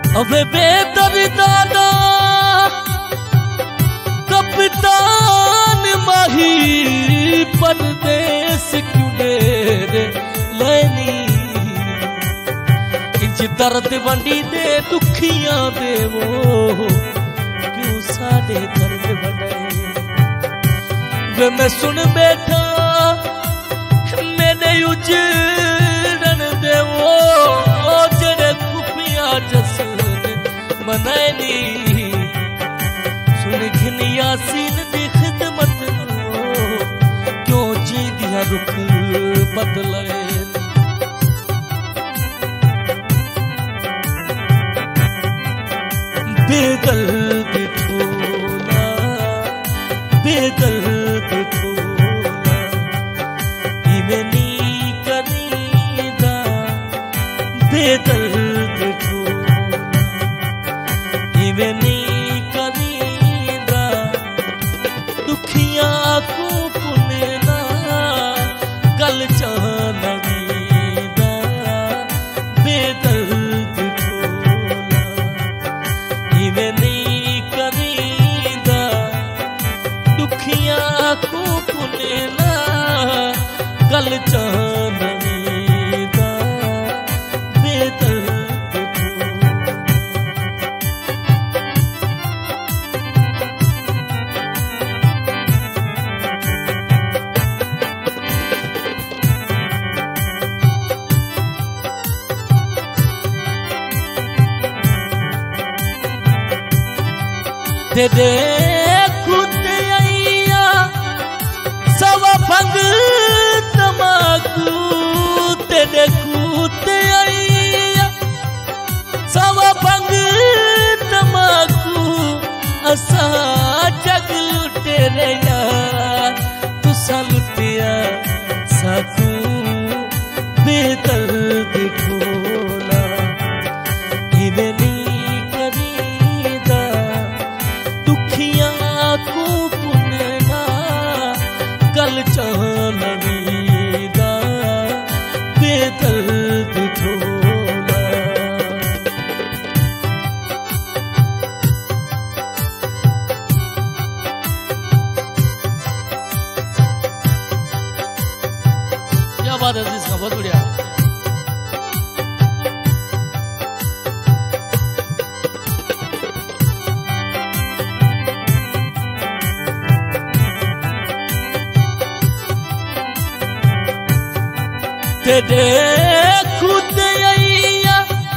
अबे बेदर्दाना कप्तान माही परदेस क्यों डेरे लेनी इंज दर्द वंडी दे दुखियां दे वो क्यों साडे दर्द वंडे वे मैं सुन बैठा मैंने उजड़न दे वो जड़े खुफिया जसन मनैनी सुन घिनिया सीन दी खिदमत क्यों जी दिया रुख बदले बेदर्द ठोला बेदर्द ठोला इवें नी करीदा बेदर्द ठोला इवें नी करीदा दुखिया को पुनना गल चाहनीदा बेदर्द ठोला इवें नी करीदा दुखिया को पुनना गल चाहनीदा बेदर्द तेरे खुद आइया सब भंग तमाकू तेरे खुद आइया सब भंग तमाकू असा जग लुटे रे यार तुसा लुटिया साकू बेदर्द ठोला इवें नी करीदा दुखिया को पुनना गल चाहनीदा बेदर्द ठोला क्या बात है इसका बहुत बढ़िया तेरे खुद आइया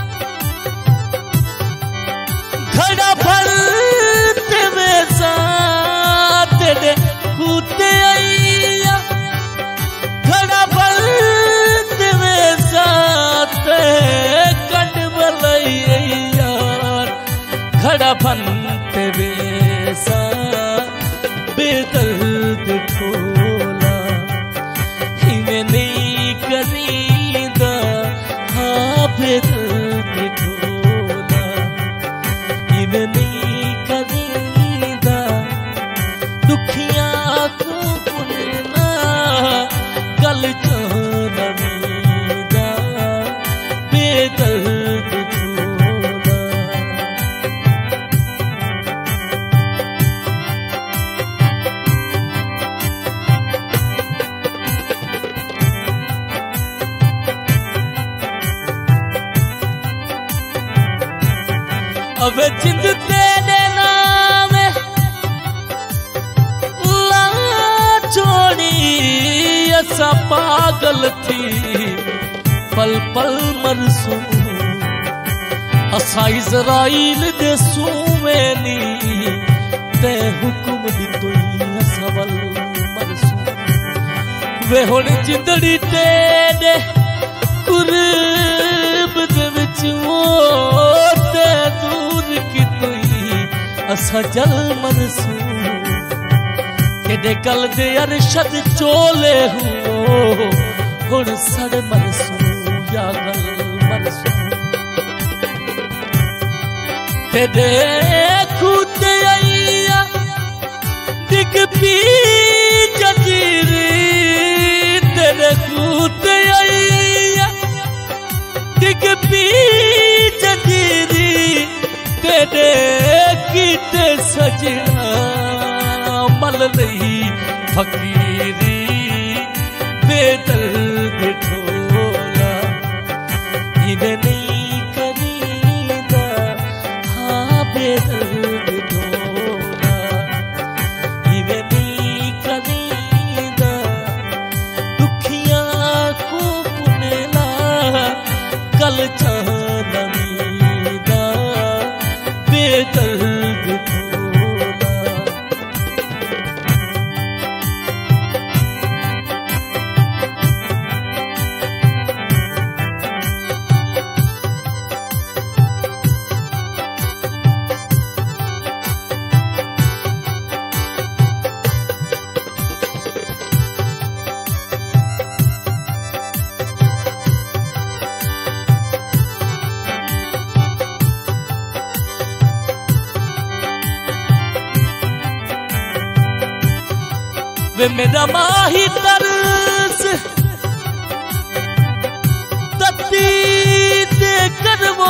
घड़ा भर तेरे साथ तेरे खुद आइया घड़ा भर तेरे साथ कंड बलैया घड़ा भर तेरे साथ बेदर्द ठोला इवें नहीं करीदा हाँ बेदर्द ठोला इवें नहीं करीदा दुखिया को पुनना गल चाहनीदा बेदर्द ठोला अब जिंद तेरे नाम ला छोड़ी ऐसा पागल थी पल पल मरसू असा इज़राइल दे सूवेनी ते हुक्म दी तोई सबल मरसू वे हुण जिंदड़ी तेरे कुर्ब दे विच ते दूर की तोई असा जल मरसू केडे गल दे अरशद चोले हो हुण सड़ मरसू या गल मरसू तेरे खुद आइया दिख पी जजीरी तेरे खुद आइया दिख पी जजीरी तेरे कीते सजना मल नहीं फकीरी बेदर्द ढोला इवे नहीं करीदा हाँ बेदर्द ढोला इवे नहीं करीदा दुखिया को पुनेला कल चांदनीदा बेदर्द ढोला। वे मेरा माही तरस तत्ती देकर वो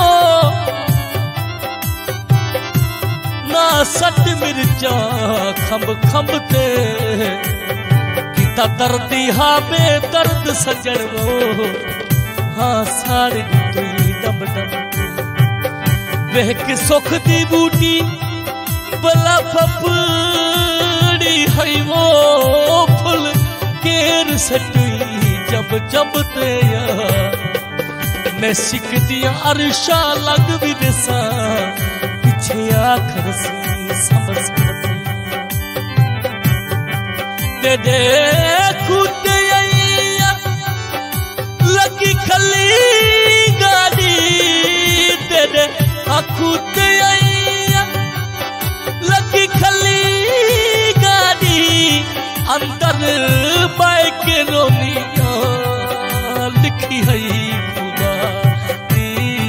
ना सट मिर्चा खंब खंब ते किता दर्दी हाँ में दर्द सजड़ वो हाँ साड़ी तुई डब डब वह के सुख दी बूटी बला पपड़ी है वो फुल केर सटुई जब जब ते मैं सिक दिया अरशा लग भी दिसा पीछे आखर से समझ दे दे खुद लगी खली गाड़ी दे दे खुद लगी खली अंदर बाइक रोनिया लिखी है खुदा दी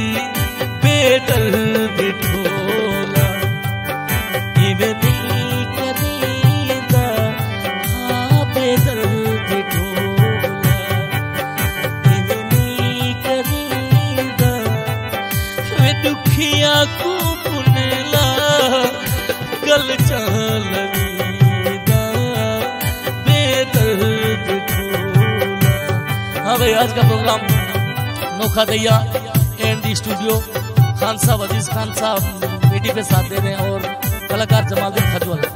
बेदर्द ढोला इवे नहीं करीदा हाँ बेदर्द ढोला इवे नहीं करीदा वे दुखिया को पुनेला गल चालवी हाँ भाई आज का प्रोग्राम नोखा दैया एंड स्टूडियो खान साहब अजीज खान साहब बेटी पे साथ दे रहे हैं और कलाकार जमालुद्दीन खजवाल।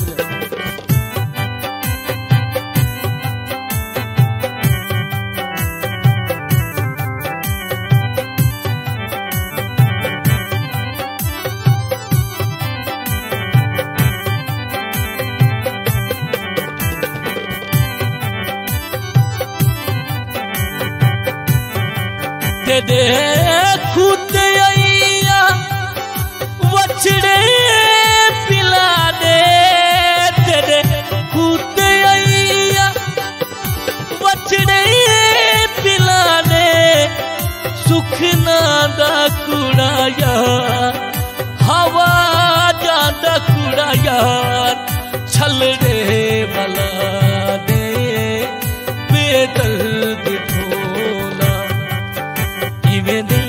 दे खुद आइया वछड़े पिला दे तेरे खुद आइया वछड़े पिला दे सुख नादा कुड़ाया हवा जादा कुड़ाया छलड़े भला दे बेदर्द ढोला इवे